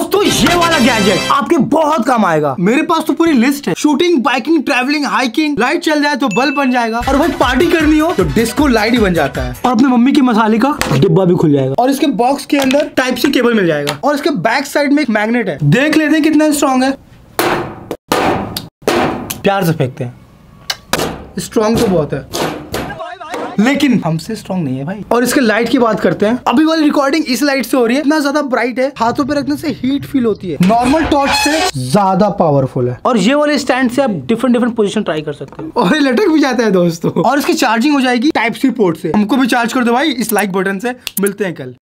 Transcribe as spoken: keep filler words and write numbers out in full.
दोस्तों ये वाला गैजेट आपके बहुत काम आएगा। मेरे पास तो पूरी लिस्ट है। Shooting, biking, travelling, hiking, light चल जाए तो बल्ब बन जाएगा, और भाई पार्टी करनी हो तो डिस्को लाइट ही बन जाता है, और अपनी मम्मी की मसाले का डिब्बा भी खुल जाएगा। और इसके बॉक्स के अंदर टाइप सी केबल मिल जाएगा, और इसके बैक साइड में एक मैग्नेट है। देख लेते हैं कितना स्ट्रॉन्ग है। प्यार से फेंकते हैं। स्ट्रॉन्ग तो बहुत है, लेकिन हमसे स्ट्रॉन्ग नहीं है भाई। और इसके लाइट की बात करते हैं। अभी वाली रिकॉर्डिंग इस लाइट से हो रही है, इतना ज्यादा ब्राइट है, हाथों पे रखने से हीट फील होती है। नॉर्मल टॉर्च से ज्यादा पावरफुल है। और ये वाले स्टैंड से आप डिफरेंट डिफरेंट पोजीशन ट्राई कर सकते हो, और ये लटक भी जाता है दोस्तों। और इसकी चार्जिंग हो जाएगी टाइप सी पोर्ट से। हमको भी चार्ज कर दो भाई इस लाइक बटन से। मिलते हैं कल।